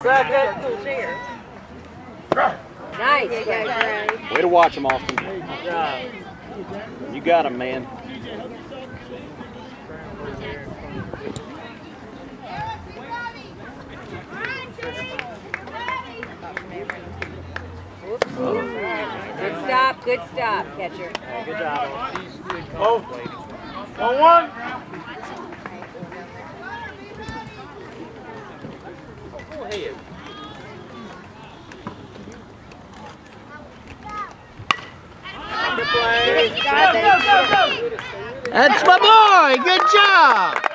Second. Nice. Way to watch him, Austin. You got him, man. Good stop, catcher. Good job. Oh, 1-1. Go ahead. That's my boy. Good job.